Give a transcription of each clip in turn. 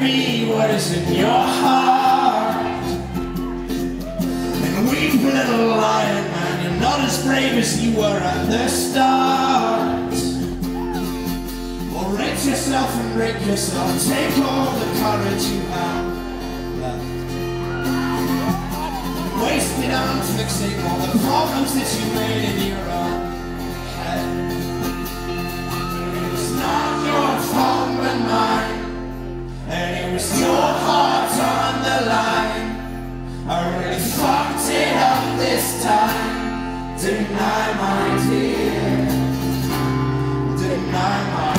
me what is in your heart. And weep, little lion man, you're not as brave as you were at the start. Well, rate yourself and break yourself, take all the courage you have left. Waste it on fixing all the problems that you made in your own head. It was not your fault but mine, and it was your heart on the line. I really fucked it up this time, didn't I, my dear? Didn't I, my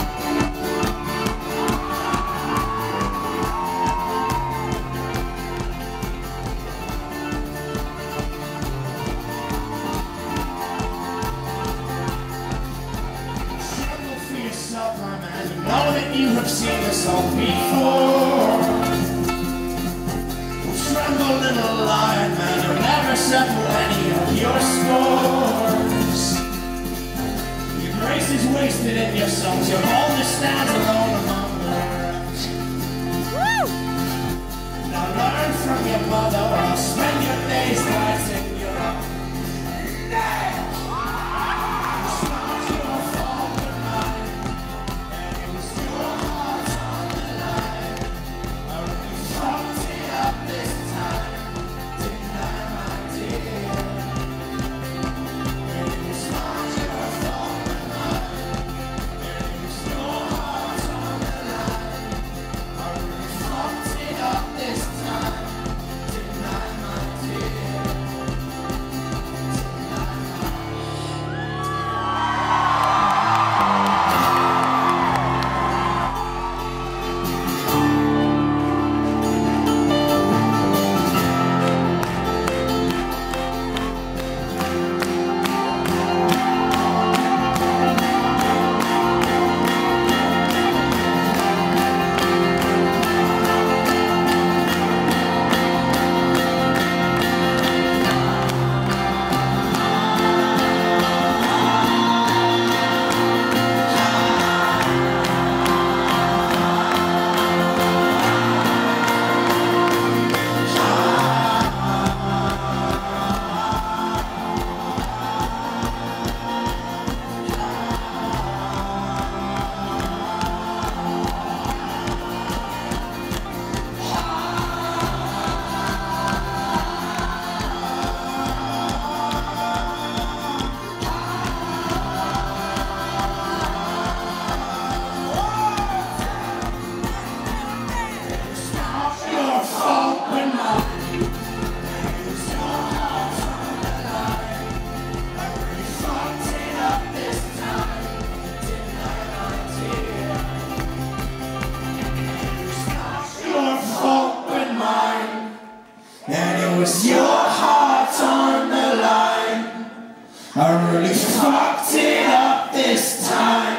my man, you know that you have seen this all before. Tremble, little lion man, you'll never settle any of your scores. Your grace is wasted in your songs, your boldness stands alone among the rest. Now learn from your mother, or spend your days lighting your own nails. And it was your heart on the line. I really fucked it up this time.